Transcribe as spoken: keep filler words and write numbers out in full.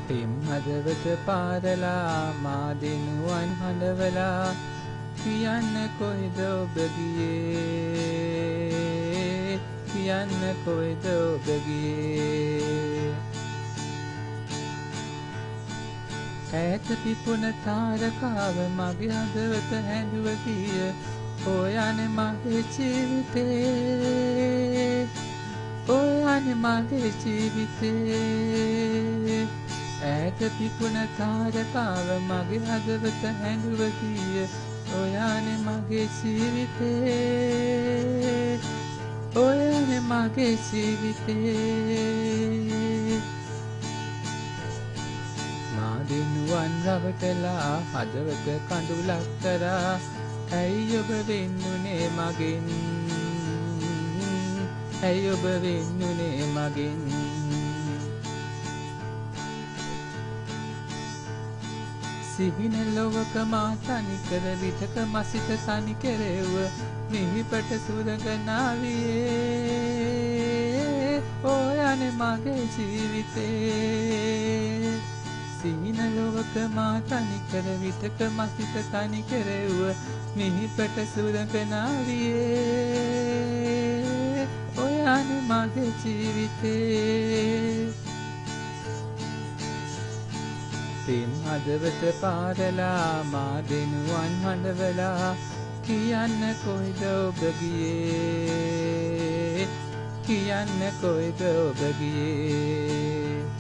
පෙම් හදවත පාරලා මා දෙනුවන් හඬවලා කියන්න කොහෙද ඔබ ගියේ කියන්න කොහෙද ඔබ ගියේ ඈත පිපුණ තාරකාව මගේ හදවත හැඬුව ගිය ඔයානේ මගේ ජීවිතේ ඔයානේ මගේ ජීවිතේ ඈත පිපුණ තාරකාව මගේ හදවත හැඬුව ගිය ඔයානේ මගේ ජීවිතේ ඔයානේ මගේ ජීවිතේ මා දිනුවන් රවටලා හදවත කඳුලක් කරා ඇයි ඔබ වෙන්නුනේ මගෙන් ඇයි ඔබ වෙන්නුනේ මගෙන් සිහින ලොවක මා තනිකර විටක මසිත තනි කෙරෙව්ව මිහිපට සුරඟනාවියේ ඔයානේ මගේ ජීවිතේ සිහින ලොවක මා තනිකර විටක මසිත තනි කෙරෙව්ව මිහිපට සුරඟනාවියේ ඔයානේ මගේ ජීවිතේ පෙම් හදවත පාරලා මා දෙනුවන් හඬවලා කියන්න කොහෙද ඔබ ගියේ කියන්න කොහෙද ඔබ ගියේ